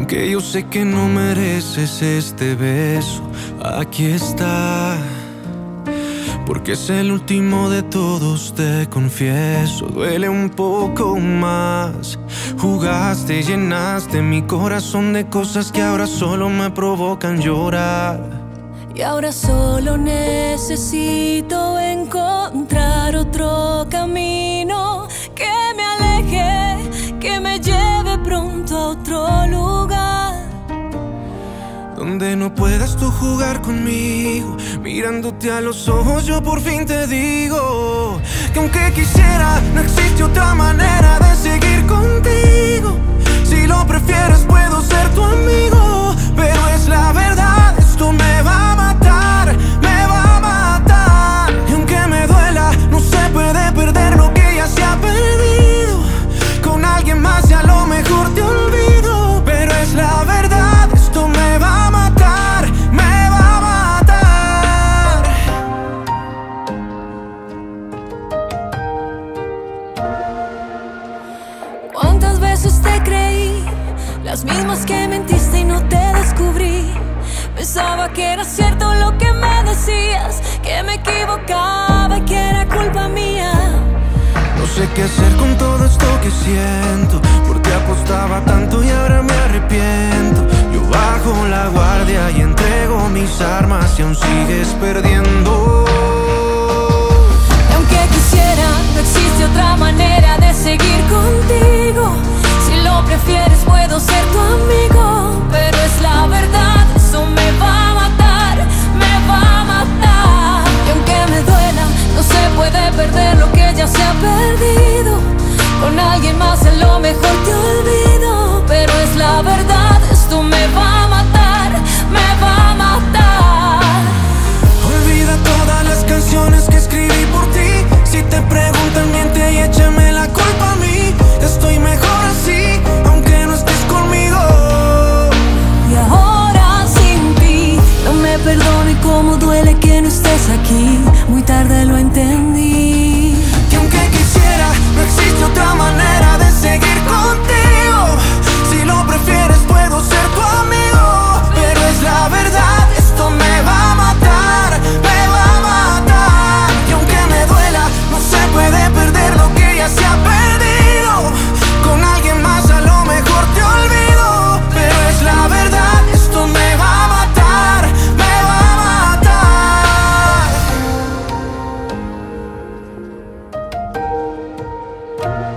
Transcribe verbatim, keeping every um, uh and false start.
aunque yo sé que no mereces este beso, aquí está, porque es el último de todos, te confieso. Duele un poco más. Jugaste y llenaste mi corazón de cosas que ahora solo me provocan llorar. Y ahora solo necesito encontrar otro camino que me aleje, que me lleve pronto a otro lugar, donde no puedas tú jugar conmigo. Mirándote a los ojos yo por fin te digo que aunque quisiera no existe otra manera de seguir contigo. Si lo prefieres puedo ser tu amigo, pero es la verdad, esto me va a matar, me va a matar. Y aunque me duela, no se puede perder lo que ya se ha perdido. Con alguien más ya a lo mejor te olvido, pero es la verdad, esto me va a matar, me va a matar. ¿Cuántas veces te creí? Las mismas que mentiste y no te descubrí. Pensaba que era cierto lo que me decías, que me equivocaba y que era culpa mía. No sé qué hacer con todo esto que siento, porque apostaba tanto y ahora me arrepiento. Yo bajo la guardia y entrego mis armas y aún sigues perdiendo. Y aunque quisiera, no existe otra manera de seguir contigo. Si lo prefieres puedo ser tu amigo, pero es la verdad, eso me va a matar, me va a matar. Y aunque me duela, no se puede perder lo que ya se ha perdido. Con alguien más a lo mejor te olvido, pero es la verdad, esto me va a matar, me va a matar. Olvida todas las canciones que escribí por ti. Si te preguntan, miente y échame la culpa a mí. Estoy mejor así, aunque no estés conmigo. Y ahora sin ti, no me perdono y cómo duele que no estés aquí. Muy tarde lo entendí. Que aunque quisiera, no existe otra manera de seguir contigo. Si lo prefieres puedo ser tu amigo, pero es la verdad, esto me va a matar, me va a matar. Y aunque me duela, no se puede perder lo que ya se ha perdido. Con alguien más a lo mejor te olvido, pero es la verdad, esto me va a matar, me va a matar.